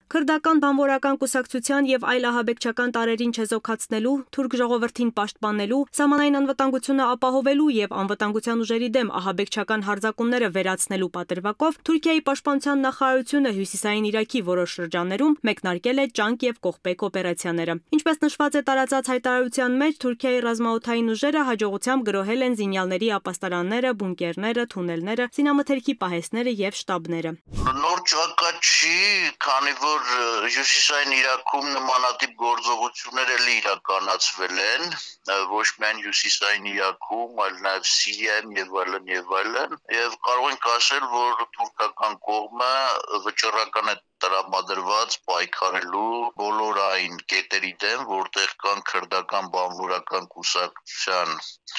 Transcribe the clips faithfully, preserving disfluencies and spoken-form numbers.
Քրդական բանվորական կուսակցության եւ այլ ահաբեկչական տարրերին չեզոքացնելու, թուրք ժողովրդին պաշտպանելու, սահմանային անվտանգությունը ապահովելու եւ անվտանգության ուժերի դեմ ահաբեկչական հարձակումները վերացնելու պատրվակով Թուրքիայի պաշտպանության նախարարությունը հյուսիսային Իրաքի որոշ շրջաններում մեկնարկել է ճանկ եւ կողպեք օպերացիաները։ Ինչպես նշված է տարածած հայտարարության մեջ, Թուրքիայի ռազմաօդային ուժերը հաջողությամբ գրոհել են զինյալների ապաստարանները, բունկերները, թունելները, զինամթերքի պահեստները եւ շտաբները։ Նոր ճակատի, քանի որ հյուսիսային Իրաքում նմանատիպ գործողություններ էլի իրականացվել են, ոչ միայն հյուսիսային Իրաքում, այլ նաև Սիրիայում եւ այլն եւ այլն, եւ կարող ենք ասել, որ թուրքական կողմը վճռական է տրամադրված պայքարելու բոլոր այն կետերի դեմ, որտեղ կան քրդական բանվորական կուսակցության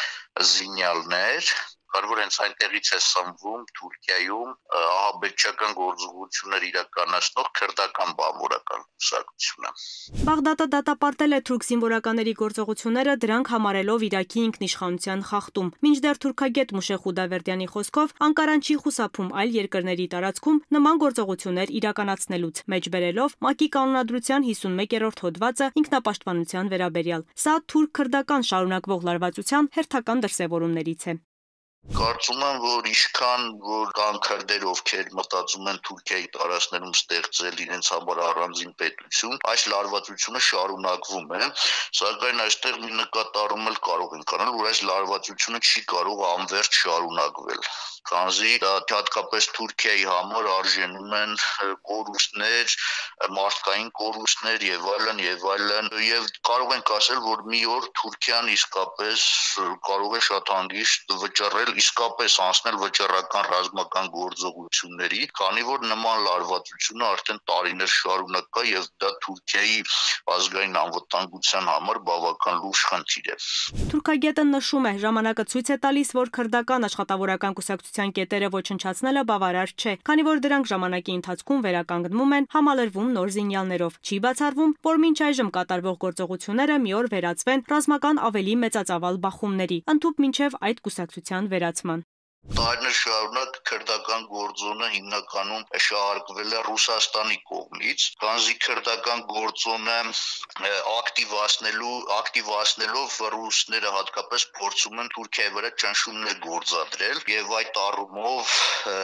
զինյալներ, Կարևոր հենց այնտեղից է սնվում Թուրքիայում ահաբեկչական գործողություններ իրականացնող քրդական բանվորական կուսակցությունը։ Բաղդադը դատապարտել է թուրք զինվորականների գործողությունները, դրանք համարելով Իրաքի ինքնիշխանության խախտում։ Մինչդեռ թուրքագետ Մուշե Խուդավերդյանի խոսքով Անկարան չի խուսափում այլ երկրների տարածքում նման գործողություններ իրականացնելուց, մեջբերելով ՄԱԿ-ի կանոնադրության հիսունմեկերորդ հոդվածը ինքնապաշտպանության վերաբերյալ։ Սա թուրք-քրդական շարունակվող լարվածության հերթական դրսևորումներից է։ Կարծում եմ, որ ինչքան որ կան քրդեր, ովքեր մտածում են Թուրքիայի տարածքներում ստեղծել իրենց համար առանձին պետություն, այս լարվածությունը շարունակվում է, սակայն այստեղ մի նկատառում էլ կարող ենք անել, որ այս լարվածությունը չի կարող անվերջ շարունակվել, քանզի դա հատկապես Թուրքիայի համար արժենում են կորուստներ, մարդկային կորուստներ եւ այլն եւ այլն, եւ կարող ենք ասել, որ մի օր Թուրքիան իսկապես կարող է շատ հանգիստ վճռել իսկապես անցնել վճռական ռազմական գործողությունների, քանի որ նման լարվածությունը արդեն տարիներ շարունակ կա եւ դա Թուրքիայի ազգային անվտանգության համար բավական լուրջ խնդիր է։ Թուրքագետը նշում է, ժամանակը ցույց է տալիս, որ քրդական աշխատավորական կուսակցության կետերը ոչնչացնելը բավարար չէ, քանի որ դրանք ժամանակի ընթացքում վերականգնվում են, համալրվում նոր զինյալներով։ Չի բացառվում, որ մինչ այժմ կատարվող գործողությունները մի օր վերածվեն ռազմական ավելի մեծածավալ բախումների, ընդհուպ մինչև այդ կուսակցության վերացման։ Տարիներ շարունակ քրդական գործոնը հիմնականում շահարկվել է Ռուսաստանի կողմից, քանզի քրդական գործոնը ակտիվացնելու ակտիվացնելով ռուսները հատկապես փորձում են Թուրքիայի վրա ճնշումներ գործադրել եւ այդ առումով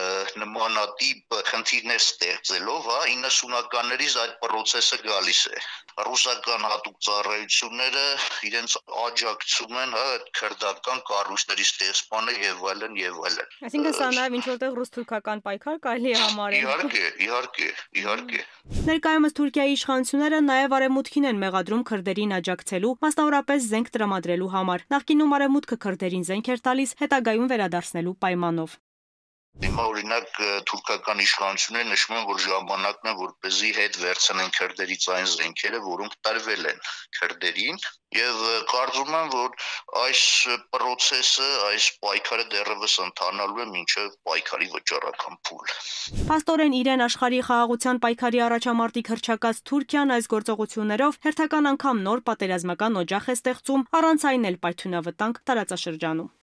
նմանատիպ խնդիրներ ստեղծելով, հա, իննսունականներից այդ process-ը գալիս է։ Ռուսական հատուկ ծառայությունները իրենց աջակցում են, հա, քրդական կառույցների ստեղծմանը եւ այլն եւ այլն։ Այսինքն սա նաև ինչ որտեղ ռուս-թուրքական պայքար կարելի է համարել։ Իհարկե, իհարկե, իհարկե։ Ներկայումս Թուրքիայի իշխանությունները նաև արևմուտքին են մեղադրում քրդերին աջակցելու, մասնավորապես զենք տրամադրելու համար։ Նախկինում արևմուտքը քրդերին զենք էր տալիս հետագայում վերադարձնելու պայմանով։ Հիմա օրինակ թուրքական իշխանությունները նշում են, որ ժամանակն է, որպեսզի հետ վերցնեն քրդերից այն զենքերը, որոնք տրվել են քրդերին, եւ կարծում եմ, որ այս process-ը, այս պայքարը դեռևս ընթանալու է մինչև պայքարի վճռական փուլ։ Փաստորեն իրեն աշխարհի խաղաղության պայքարի առաջամարտիկ հռչակած Թուրքիան այս գործողություններով հերթական անգամ նոր պատերազմական օջախ է ստեղծում, առանց այն էլ պայթյունավտանգ տարածաշրջանում։